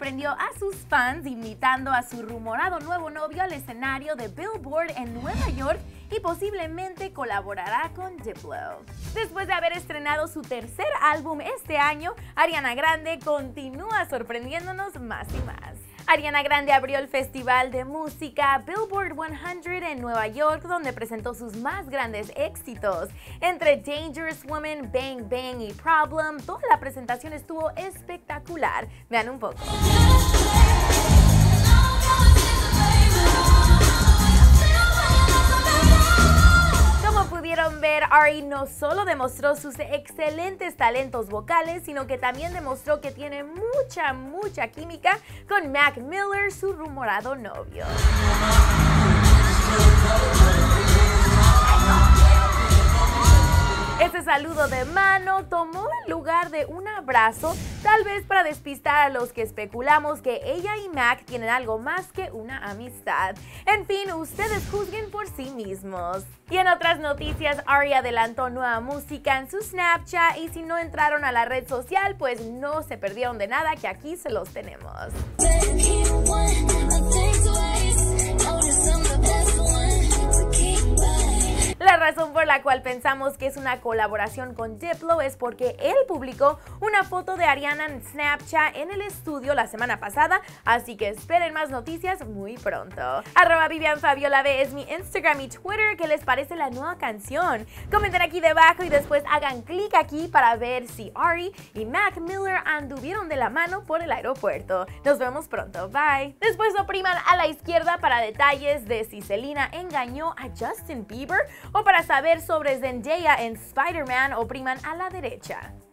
sorprendió a sus fans invitando a su rumorado nuevo novio al escenario de Billboard en Nueva York y posiblemente colaborará con Diplo. Después de haber estrenado su tercer álbum este año, Ariana Grande continúa sorprendiéndonos más y más. Ariana Grande abrió el festival de música Billboard 100 en Nueva York, donde presentó sus más grandes éxitos. Entre Dangerous Woman, Bang Bang y Problem, toda la presentación estuvo espectacular. Vean un poco. Como pudieron ver, Ari no solo demostró sus excelentes talentos vocales, sino que también demostró que tiene mucha química con Mac Miller, su rumorado novio. Este saludo de mano tomó el lugar de un abrazo, tal vez para despistar a los que especulamos que ella y Mac tienen algo más que una amistad. En fin, ustedes juzguen por sí mismos. Y en otras noticias, Ari adelantó nueva música en su Snapchat y si no entraron a la red social, pues no se perdieron de nada, que aquí se los tenemos. La razón por la cual pensamos que es una colaboración con Diplo es porque él publicó una foto de Ariana en Snapchat en el estudio la semana pasada, así que esperen más noticias muy pronto. @VivianFabiolaB es mi Instagram y Twitter. ¿Qué les parece la nueva canción? Comenten aquí debajo y después hagan clic aquí para ver si Ari y Mac Miller anduvieron de la mano por el aeropuerto. Nos vemos pronto, bye. Después opriman a la izquierda para detalles de si Selena engañó a Justin Bieber, o para saber sobre Zendaya en Spider-Man, opriman a la derecha.